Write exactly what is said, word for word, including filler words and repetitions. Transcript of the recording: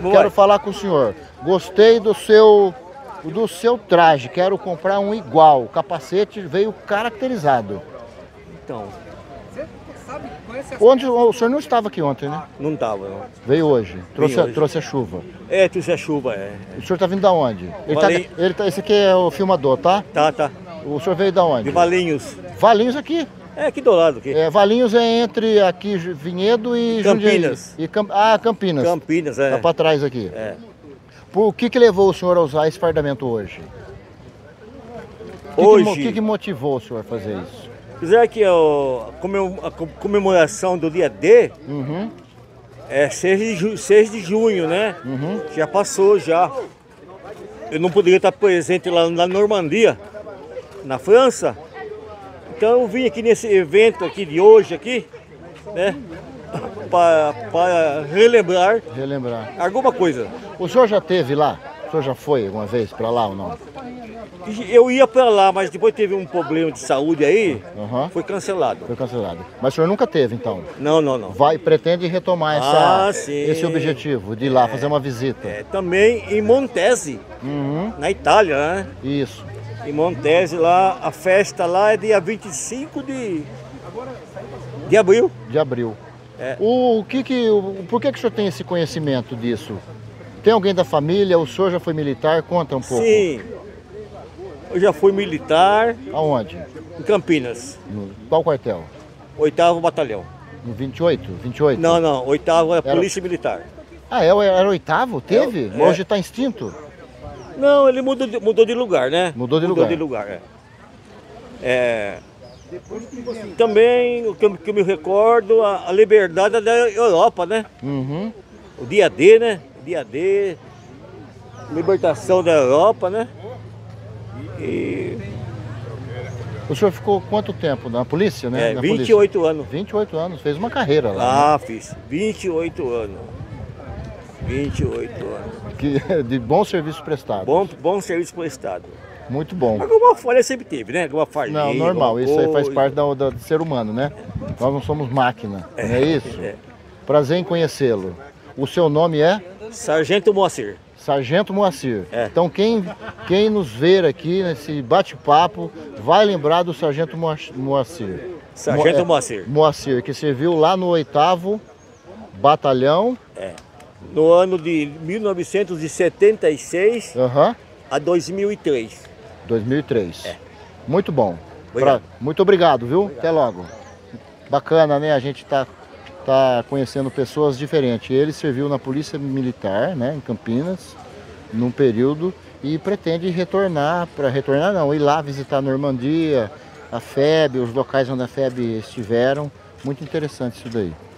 Como quero vai? falar com o senhor. Gostei do seu, do seu traje, quero comprar um igual. O capacete veio caracterizado. Então, Onde o senhor não estava aqui ontem, né? não tava, não. Veio hoje. Trouxe, hoje. A, trouxe a chuva. É, trouxe a chuva, é. O senhor está vindo da onde? Ele tá, Valei- ele tá, esse aqui é o filmador, tá? Tá, tá. O senhor veio da onde? De Valinhos. Valinhos aqui. É, aqui do lado, aqui. É, Valinhos é entre aqui Ju- Vinhedo e Campinas. Jundiaí. E Cam- ah, Campinas. Campinas, é. Tá para trás aqui. É. Por que que levou o senhor a usar esse fardamento hoje? O que, Hoje. que, mo- que que motivou o senhor a fazer isso? Apesar que ó, a comem- a co- comemoração do dia D Uhum, é seis de, ju- seis de junho, né? uhum. Já passou, já. Eu não poderia estar presente lá na Normandia, na França. Então eu vim aqui nesse evento aqui de hoje, aqui, né? Para, para relembrar Relembrar. alguma coisa. O senhor já teve lá? O senhor já foi alguma vez para lá ou não? Eu ia para lá, mas depois teve um problema de saúde aí, Aham. foi cancelado. Foi cancelado. Mas o senhor nunca teve, então? Não, não, não. Vai, pretende retomar essa, Ah, sim. esse objetivo de ir lá fazer uma visita? É, também em Montese, Uhum, na Itália, né? isso. Em Montese lá, a festa lá é dia vinte e cinco de, de abril. De abril. É. O, o que que, o, por que que o senhor tem esse conhecimento disso? Tem alguém da família? O senhor já foi militar? Conta um pouco. Sim, eu já fui militar Aonde? em Campinas, No, qual quartel? oitavo batalhão. No vinte e oito? vinte e oito? Não, não, oitavo é a Era- Polícia Militar. Ah, é, era oitavo? Teve? É. Hoje está extinto? Não, ele mudou de, mudou de lugar, né? Mudou de mudou lugar. de lugar, é. É, também, o que eu, que eu me recordo, a, a liberdade da Europa, né? Uhum. O dia D, né? O dia D, libertação da Europa, né? E O senhor ficou quanto tempo na polícia, né? é, Na vinte e oito polícia. anos. vinte e oito anos, fez uma carreira lá. né? Ah, fiz. vinte e oito anos. vinte e oito anos. Que, de bom serviço prestado. Bom, bom serviço prestado. Muito bom. Alguma falha sempre teve, né? Alguma falha. Não, normal, isso aí faz parte da, da- do ser humano, né? Nós não somos máquina, não é isso? É. Prazer em conhecê-lo. O seu nome é Sargento Moacir. Sargento Moacir. É. Então quem, quem nos ver aqui nesse bate-papo vai lembrar do Sargento Moa- Moacir. Sargento Mo- é, Moacir. Moacir, que serviu lá no oitavo Batalhão. É. No ano de mil novecentos e setenta e seis Aham. a dois mil e três. dois mil e três. É. Muito bom. Obrigado. Pra- muito obrigado, viu? Até logo. Bacana, né? A gente tá, tá conhecendo pessoas diferentes. Ele serviu na Polícia Militar, né, em Campinas, num período, e pretende retornar, para retornar não, ir lá visitar a Normandia, a F E B, os locais onde a F E B estiveram. Muito interessante isso daí.